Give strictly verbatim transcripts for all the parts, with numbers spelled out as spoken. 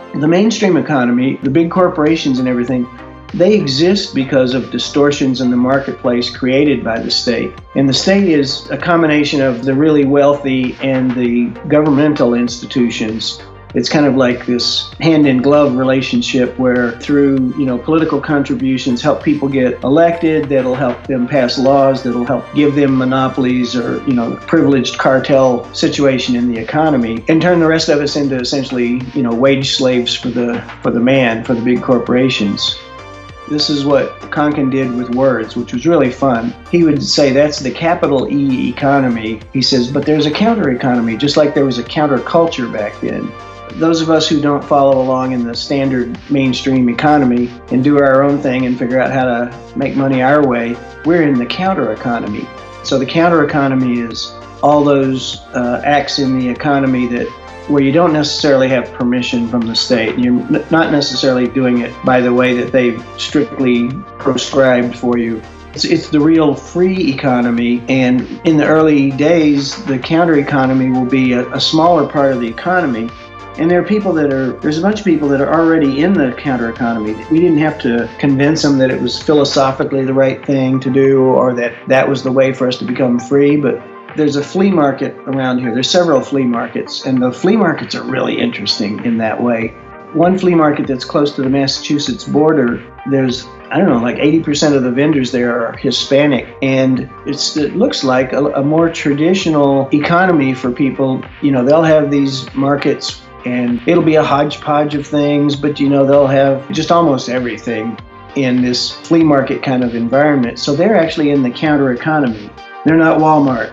The mainstream economy, the big corporations and everything, they exist because of distortions in the marketplace created by the state. And the state is a combination of the really wealthy and the governmental institutions. It's kind of like this hand-in-glove relationship where through, you know, political contributions help people get elected, that'll help them pass laws, that'll help give them monopolies or, you know, privileged cartel situation in the economy, and turn the rest of us into essentially, you know, wage slaves for the for the man, for the big corporations. This is what Konkin did with words, which was really fun. He would say that's the capital E economy. He says, but there's a counter economy, just like there was a counterculture back then. Those of us who don't follow along in the standard mainstream economy and do our own thing and figure out how to make money our way, we're in the counter economy. So the counter economy is all those uh, acts in the economy that where you don't necessarily have permission from the state. You're n- not necessarily doing it by the way that they've strictly prescribed for you. It's, it's the real free economy, and in the early days, the counter economy will be a, a smaller part of the economy. And there are people that are, there's a bunch of people that are already in the counter economy. We didn't have to convince them that it was philosophically the right thing to do or that that was the way for us to become free, but there's a flea market around here. There's several flea markets, and the flea markets are really interesting in that way. One flea market that's close to the Massachusetts border, there's, I don't know, like eighty percent of the vendors there are Hispanic, and it's, it looks like a, a more traditional economy for people. You know, they'll have these markets, and it'll be a hodgepodge of things, but, you know, they'll have just almost everything in this flea market kind of environment. So they're actually in the counter economy. They're not Walmart.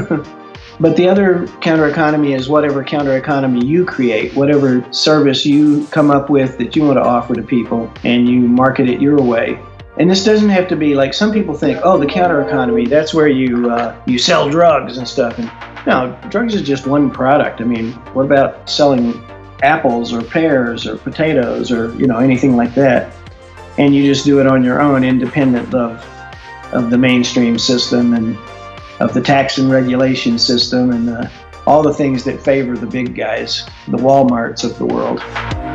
But the other counter economy is whatever counter economy you create, whatever service you come up with that you want to offer to people, and you market it your way. And this doesn't have to be like some people think, oh, the counter economy, that's where you uh, you sell drugs and stuff. And no, drugs is just one product. I mean, what about selling apples or pears or potatoes or, you know, anything like that? And you just do it on your own, independent of of the mainstream system and of the tax and regulation system and uh, all the things that favor the big guys, the Walmarts of the world.